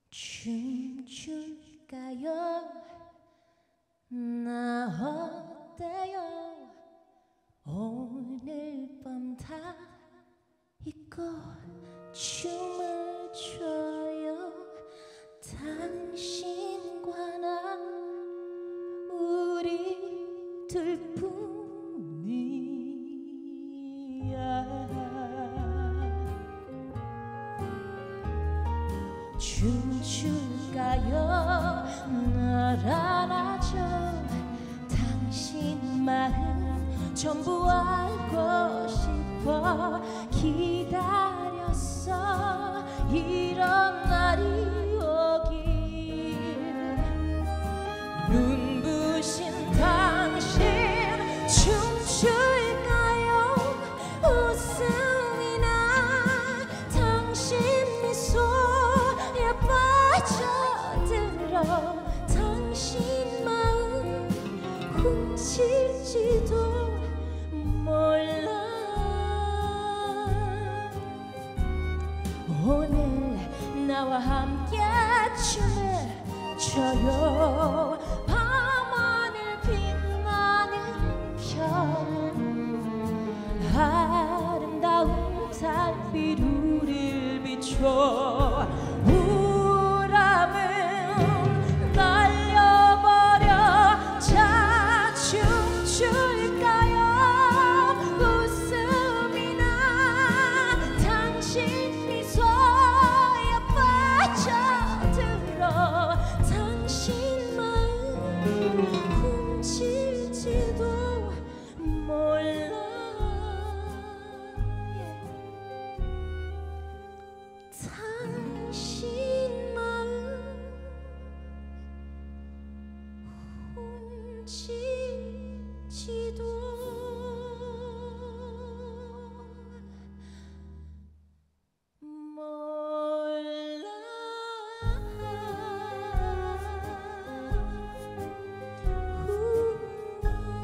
춤출까요? 나 어때요? 오늘 밤 다 잊고 춤을 춰요. 당신과 나 우리 둘뿐이야. 춤출까요? 날 안아줘. 당신 마음 전부 알고 싶어. 기다렸어 이런 날이 오길. 눈부신 당신 춤출까요? 웃음이 나 당신 미소에 빠져들어. 당신 마음 훔칠지도 몰라. 오늘 나와 함께 춤을 춰요. 밤하늘 빛나는 별 아름다운 달빛 우릴 비춰. 우울함은 날려버려. 자 춤출까요? 웃음이 나 당신 미소에 빠져들어. 당신 마음 훔칠지도 몰라. 당신 마음 훔칠지도 몰라.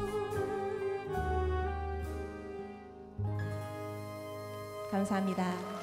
감사합니다.